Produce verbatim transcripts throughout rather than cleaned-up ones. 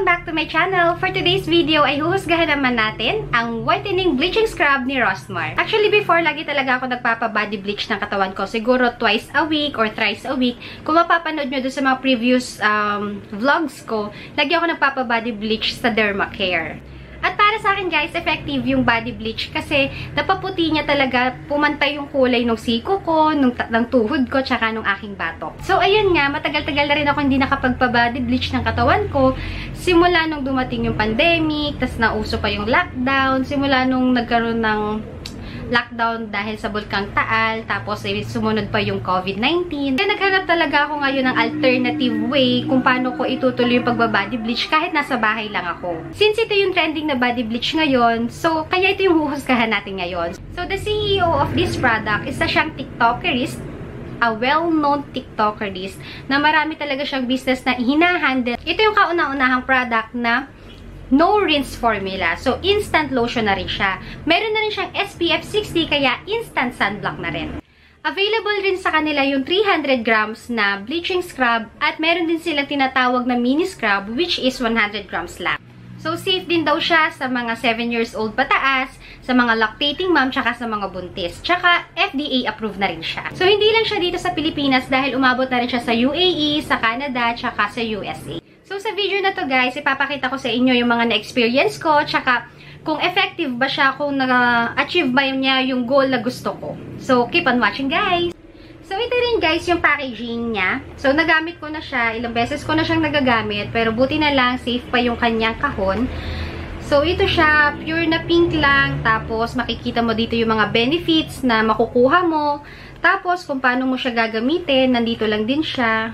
Welcome back to my channel. For today's video ay huhusgahan naman natin ang whitening bleaching scrub ni Rossmar. Actually, before, lagi talaga ako nagpapa-body bleach ng katawan ko. Siguro twice a week or thrice a week. Kung mapapanood nyo doon sa mga previous um, vlogs ko, lagi ako nagpapa-body bleach sa Dermacare. At para sa akin guys, effective yung body bleach kasi napaputi niya talaga, pumantay yung kulay ng siko ko, ng, ng tuhod ko, tsaka ng aking batok. So ayun nga, matagal-tagal na rin ako hindi nakapagpa-body bleach ng katawan ko. Simula nung dumating yung pandemic, tas nauso pa yung lockdown, simula nung nagkaroon ng lockdown dahil sa Bulkang Taal, tapos eh, sumunod pa yung COVID nineteen. Kaya naghanap talaga ako ngayon ng alternative way kung paano ko itutuloy yung pagbabody bleach kahit nasa bahay lang ako. Since ito yung trending na body bleach ngayon, so kaya ito yung huhusgahan natin ngayon. So the C E O of this product, isa siyang TikTokerist, a well-known TikTokerist, na marami talaga siyang business na hinahandle. Ito yung kauna-unahang product na no rinse formula. So, instant lotion na rin siya. Meron na rin siyang S P F sixty, kaya instant sunblock na rin. Available rin sa kanila yung three hundred grams na bleaching scrub at meron din silang tinatawag na mini scrub which is one hundred grams lang. So, safe din daw siya sa mga seven years old pataas, sa mga lactating mom, tsaka sa mga buntis. Tsaka, F D A approved na rin siya. So, hindi lang siya dito sa Pilipinas dahil umabot na rin siya sa U A E, sa Canada, tsaka sa U S A. So, sa video na to guys, ipapakita ko sa inyo yung mga na-experience ko, tsaka kung effective ba siya, kung na-achieve ba niya yung goal na gusto ko. So, keep on watching guys! So, ito rin guys yung packaging niya. So, nagamit ko na siya, ilang beses ko na siyang nagagamit, pero buti na lang, safe pa yung kanyang kahon. So, ito siya, pure na pink lang, tapos makikita mo dito yung mga benefits na makukuha mo. Tapos, kung paano mo siya gagamitin, nandito lang din siya.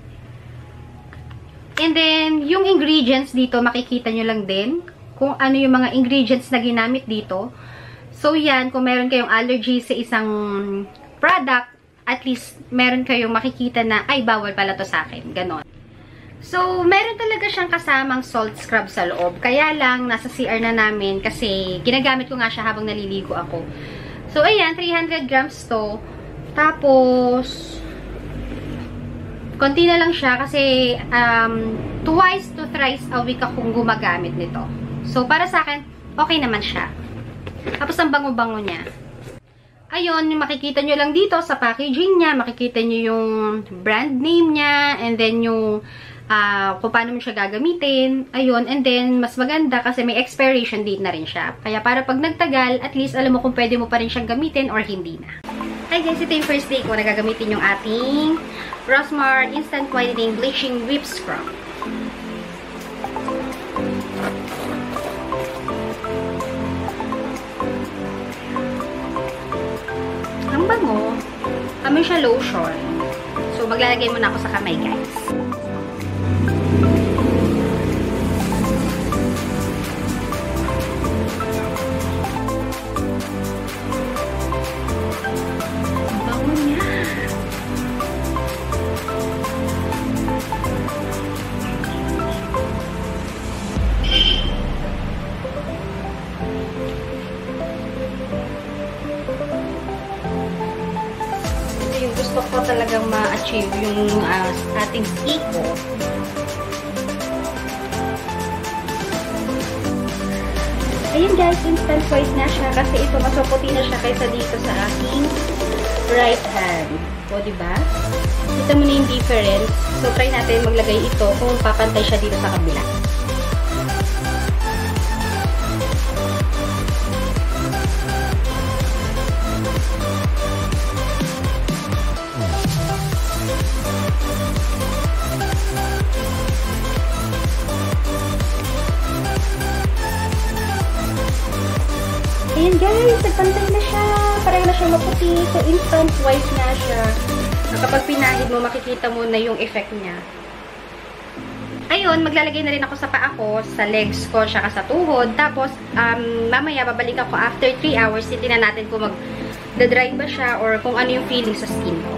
And then, yung ingredients dito, makikita nyo lang din kung ano yung mga ingredients na ginamit dito. So, yan, kung meron kayong allergy sa isang product, at least, meron kayong makikita na, ay, bawal pala to sa akin. Ganon. So, meron talaga siyang kasamang salt scrub sa loob. Kaya lang, nasa C R na namin kasi ginagamit ko nga siya habang naliligo ako. So, ayan, three hundred grams to. Tapos, konti na lang siya kasi um, twice to thrice a week akong gumagamit nito. So, para sa akin, okay naman siya. Tapos, ang bango-bango niya. Ayun, makikita nyo lang dito sa packaging niya, makikita nyo yung brand name niya, and then yung uh, kung paano mo siya gagamitin. Ayun, and then, mas maganda kasi may expiration date na rin siya. Kaya para pag nagtagal, at least alam mo kung pwede mo pa rin siyang gamitin or hindi na. Hi guys, ito yung first day ko na gagamitin yung ating Rossmar Instant Whitening Bleaching Whip Scrub. Ang bango. Amoy siya lotion. So, maglalagay muna ako sa kamay, guys. Gusto ko talagang ma-achieve yung uh, ating siko. Ayun guys, instant white na siya kasi ito mas maputi na siya kaysa dito sa aking right hand. O, diba? Kita mo na yung difference. So, try natin maglagay ito kung papantay siya dito sa kabila. Ayan guys, nagpantay na siya. Pareho na siya maputi. So, instant white na siya. Kapag pinahid mo, makikita mo na yung effect niya. Ayun, maglalagay na rin ako sa paa ko, sa legs ko, saka sa tuhod. Tapos, um, mamaya, babalik ako after three hours. Titignan natin kung mag-dry ba siya or kung ano yung feeling sa skin ko.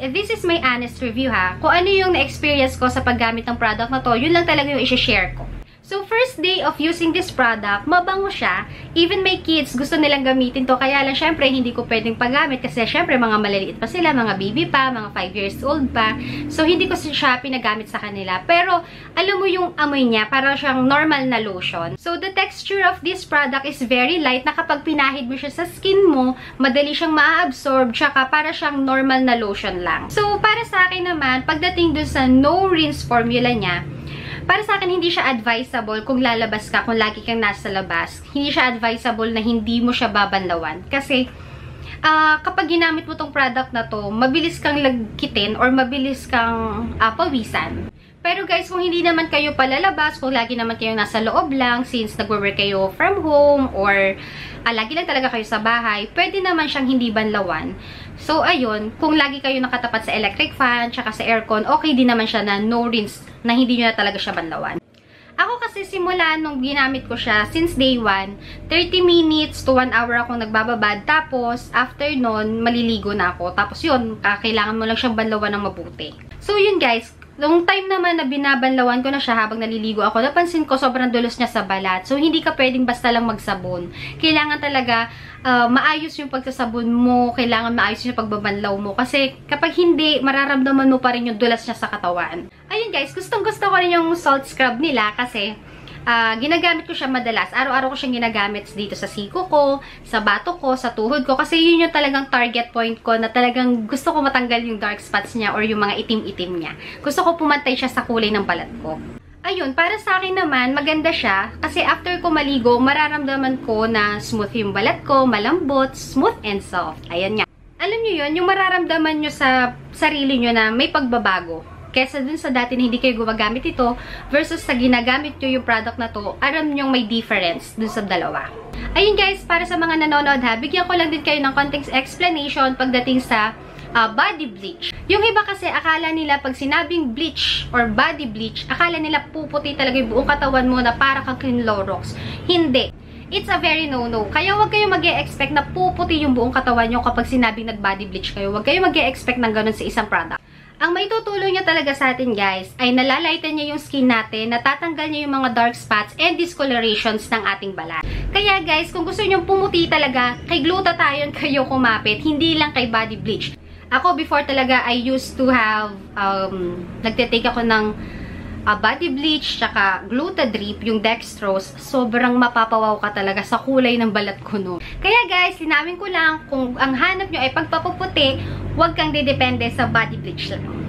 this is my honest review ha. Kung ano yung na-experience ko sa paggamit ng product na to, yun lang talaga yung i-share ko. So, first day of using this product, mabango siya. Even my kids, gusto nilang gamitin to. Kaya lang, syempre, hindi ko pwedeng paggamit kasi syempre, mga maliliit pa sila, mga baby pa, mga five years old pa. So, hindi ko siya pinagamit sa kanila. Pero, alam mo yung amoy niya, para siyang normal na lotion. So, the texture of this product is very light na kapag pinahid mo siya sa skin mo, madali siyang ma-absorb, tsaka para siyang normal na lotion lang. So, para sa akin naman, pagdating dun sa no rinse formula niya, para sa akin, hindi siya advisable kung lalabas ka, kung lagi kang nasa labas. Hindi siya advisable na hindi mo siya babanlawan. Kasi, uh, kapag ginamit mo tong product na to, mabilis kang lagkitin or mabilis kang uh, pawisan. Pero guys, kung hindi naman kayo palalabas, kung lagi naman kayo nasa loob lang, since nag-work kayo from home, or uh, lagi lang talaga kayo sa bahay, pwede naman siyang hindi banlawan. So, ayun, kung lagi kayo nakatapat sa electric fan, tsaka sa aircon, okay din naman siya na no rinse, na hindi nyo na talaga siya banlawan. Ako kasi simula nung ginamit ko siya, since day one, thirty minutes to one hour akong nagbababad. Tapos, after nun, maliligo na ako. Tapos yun, kailangan mo lang siyang banlawan ng mabuti. So, yun guys, nung time naman na binabanlawan ko na siya habang naliligo ako, napansin ko sobrang dulos niya sa balat. So, hindi ka pwedeng basta lang magsabon. Kailangan talaga uh, maayos yung pagsasabon mo. Kailangan maayos yung pagbabanlaw mo. Kasi kapag hindi, mararamdaman mo pa rin yung dulas niya sa katawan. Ayun guys, gustong gusto ko rin yung salt scrub nila kasi Uh, ginagamit ko siya madalas. Araw-araw ko siyang ginagamit dito sa siko ko, sa bato ko, sa tuhod ko. Kasi yun yung talagang target point ko na talagang gusto ko matanggal yung dark spots niya or yung mga itim-itim niya. Gusto ko pumantay siya sa kulay ng balat ko. Ayun, para sa akin naman, maganda siya. Kasi after ko maligo, mararamdaman ko na smooth yung balat ko, malambot, smooth and soft. Ayan nga. Alam nyo yun, yung mararamdaman nyo sa sarili nyo na may pagbabago. Kesa dun sa dati na hindi kayo gumagamit ito versus sa ginagamit nyo yung product na to, aram nyo may difference dun sa dalawa. Ayun guys, para sa mga nanonood ha, bigyan ko lang din kayo ng konting explanation pagdating sa uh, body bleach. Yung iba kasi akala nila pag sinabing bleach or body bleach, akala nila puputi talaga yung buong katawan mo na para kang Clorox. Hindi. It's a very no-no. Kaya huwag kayo mag-e-expect na puputi yung buong katawan nyo kapag sinabing nag-body bleach kayo. Huwag kayo mag-e-expect ng ganun sa isang product. Ang may tutulong niya talaga sa atin guys, ay nalalighten niya yung skin natin, natatanggal niya yung mga dark spots and discolorations ng ating balat. Kaya guys, kung gusto niyo pumuti talaga, kay glutathione kayo kumapit, hindi lang kay body bleach. Ako before talaga, I used to have, um, nagtitake ako ng uh, body bleach, tsaka Glutadrip, yung dextrose, sobrang mapapawaw ka talaga sa kulay ng balat ko no. Kaya guys, linawin ko lang, kung ang hanap nyo ay pagpapaputi, huwag kang didepende sa body bleach lang.